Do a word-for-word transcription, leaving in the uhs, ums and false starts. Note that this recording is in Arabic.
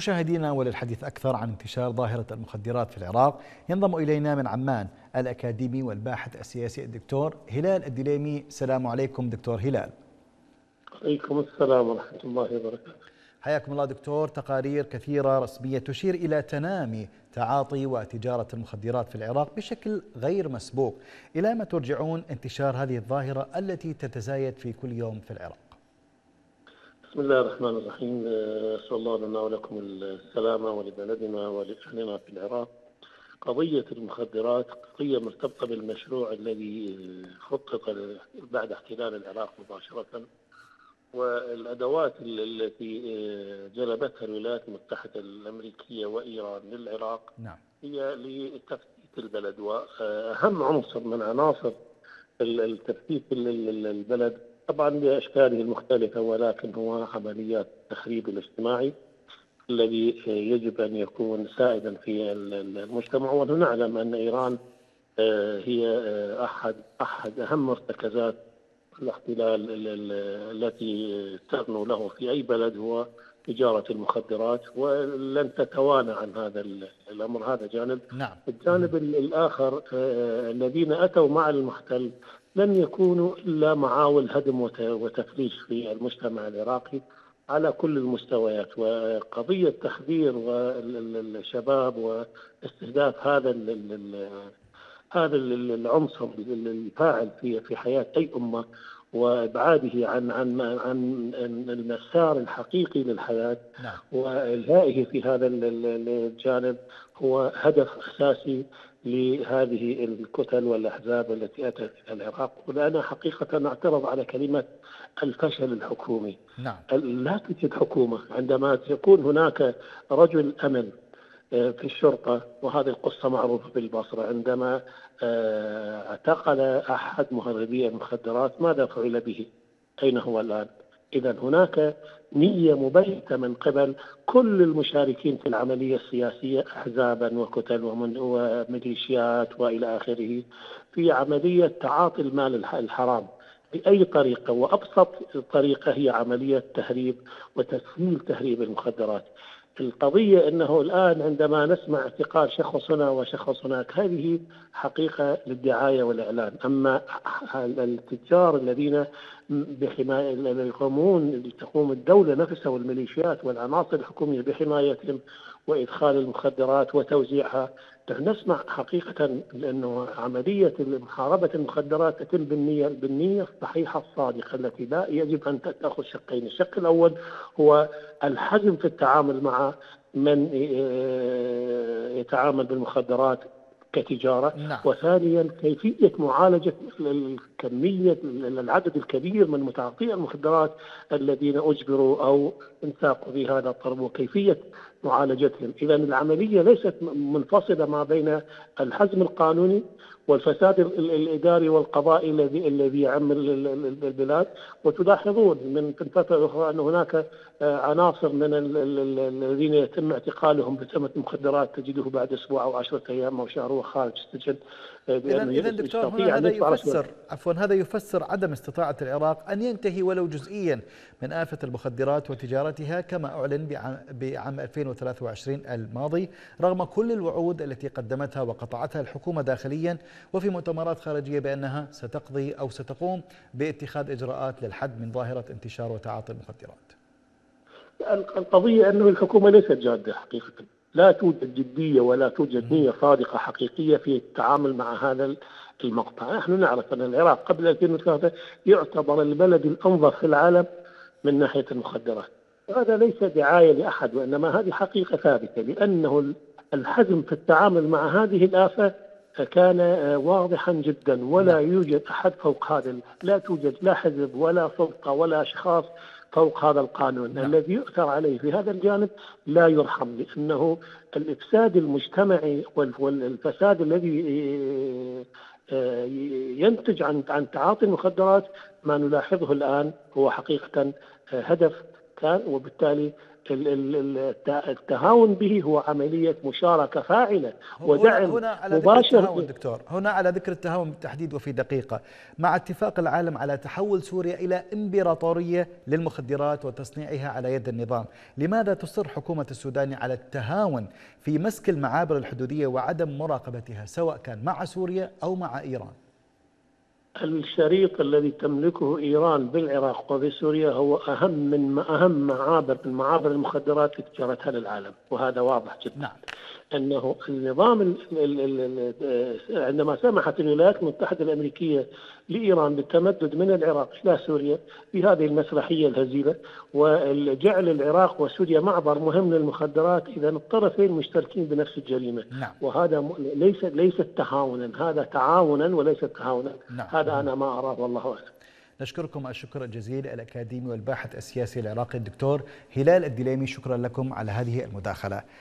مشاهدينا، وللحديث أكثر عن انتشار ظاهرة المخدرات في العراق ينضم إلينا من عمان الأكاديمي والباحث السياسي الدكتور هلال الدليمي. السلام عليكم دكتور هلال. عليكم السلام ورحمة الله وبركاته. حياكم الله دكتور. تقارير كثيرة رسمية تشير إلى تنامي تعاطي وتجارة المخدرات في العراق بشكل غير مسبوق. إلى ما ترجعون انتشار هذه الظاهرة التي تتزايد في كل يوم في العراق؟ بسم الله الرحمن الرحيم. أسأل الله لنا ولكم السلامة ولبلدنا ولأهلنا في العراق. قضية المخدرات قضية مرتبطة بالمشروع الذي خطط بعد احتلال العراق مباشرة، والأدوات التي جلبتها الولايات المتحدة الأمريكية وإيران للعراق نعم. هي لتفتيت البلد، وأهم عنصر من عناصر التفتيت البلد طبعا بأشكاله المختلفة، ولكن هو عمليات التخريب الاجتماعي الذي يجب أن يكون سائدا في المجتمع. ونعلم أن إيران هي أحد أحد أهم مرتكزات الاحتلال التي تغنو له في أي بلد هو تجارة المخدرات، ولن تتوانى عن هذا الأمر. هذا جانب. نعم. الجانب الآخر الذين أتوا مع المحتل لن يكونوا إلا معاول هدم وتفليش في المجتمع العراقي على كل المستويات، وقضية تخدير والشباب واستهداف هذا هذا العنصر الفاعل في في حياة أي أمة وإبعاده عن عن عن المسار الحقيقي للحياة. نعم. والهائه في هذا الجانب هو هدف أساسي لهذه الكتل والأحزاب التي أتت إلى العراق. وأنا حقيقة أعترض على كلمة الفشل الحكومي. نعم. لا توجد حكومة عندما يكون هناك رجل أمن في الشرطة، وهذه القصة معروفة في البصرة، عندما اعتقل أحد مهربي المخدرات ماذا فعل به؟ أين هو الآن؟ إذا هناك نية مبيتة من قبل كل المشاركين في العملية السياسية، أحزابا وكتل وميليشيات وإلى آخره، في عملية تعاطي المال الحرام بأي طريقة، وأبسط طريقة هي عملية تهريب وتسهيل تهريب المخدرات. القضية أنه الآن عندما نسمع اعتقال شخص هنا وشخص هناك، هذه حقيقة للدعاية والإعلان. أما التجار الذين بحماية يقومون تقوم الدولة نفسها والميليشيات والعناصر الحكومية بحمايتهم وإدخال المخدرات وتوزيعها، نسمع حقيقة أنه عملية محاربة المخدرات تتم بالنية بالنية الصحيحة الصادقة التي لا يجب أن تأخذ شقين. الشق الأول هو الحجم في التعامل مع من يتعامل بالمخدرات كتجارة. نعم. وثانيا كيفية معالجة الكمية العدد الكبير من متعاطي المخدرات الذين أجبروا أو انساقوا في هذا الطرب وكيفية معالجتهم. إذا العملية ليست منفصلة ما بين الحزم القانوني والفساد الإداري والقضائي الذي الذي يعم البلاد. وتلاحظون من فترة أخرى أن هناك عناصر من الذين يتم اعتقالهم بتهمة المخدرات تجده بعد أسبوع أو عشرة أيام أو شهر وخارج السجن. إذا إذا دكتور هنا هذا يفسر عفوا هذا يفسر عدم استطاعة العراق أن ينتهي ولو جزئيا من آفة المخدرات وتجارتها كما أعلن بعام ألفين وثلاثة وعشرين الماضي، رغم كل الوعود التي قدمتها وقطعتها الحكومة داخليا وفي مؤتمرات خارجية بأنها ستقضي أو ستقوم باتخاذ إجراءات للحد من ظاهرة انتشار وتعاطي المخدرات. القضية أنه الحكومة ليست جادة حقيقة، لا توجد جدية ولا توجد نية صادقة حقيقية في التعامل مع هذا المقطع. نحن نعرف أن العراق قبل ألفين وثلاثة يعتبر البلد الأنظف في العالم من ناحية المخدرات، وهذا ليس دعاية لأحد، وإنما هذه حقيقة ثابتة، لأنه الحزم في التعامل مع هذه الآفة كان واضحا جدا، ولا يوجد أحد فوق هذا، لا توجد لا حزب ولا سلطة ولا أشخاص فوق هذا القانون. نعم. الذي يؤثر عليه في هذا الجانب لا يرحم، لأنه الإفساد المجتمعي والفساد الذي ينتج عن عن تعاطي المخدرات ما نلاحظه الآن هو حقيقة هدف كان، وبالتالي التهاون به هو عملية مشاركة فاعلة ودعم هنا على مباشر. ذكر التهاون دكتور، هنا على ذكر التهاون بالتحديد وفي دقيقة، مع اتفاق العالم على تحول سوريا إلى إمبراطورية للمخدرات وتصنيعها على يد النظام، لماذا تصر حكومة السودان على التهاون في مسك المعابر الحدودية وعدم مراقبتها سواء كان مع سوريا أو مع إيران؟ الشريط الذي تملكه إيران بالعراق وبسوريا هو أهم من أهم معابر من معابر المخدرات اللي تجارتها للعالم، وهذا واضح جدا. نعم. أنه النظام ال ال ال عندما سمحت الولايات المتحدة الأمريكية لإيران بالتمدد من العراق إلى سوريا بهذه المسرحية الهزيلة وجعل العراق وسوريا معبر مهم للمخدرات، إذا الطرفين مشتركين بنفس الجريمة. نعم. وهذا ليس ليس تهاونا، هذا تعاونا وليس تهاونا. نعم. هذا أنا ما أراه والله أعلم. نشكركم الشكر الجزيل الأكاديمي والباحث السياسي العراقي الدكتور هلال الدليمي، شكرا لكم على هذه المداخلة.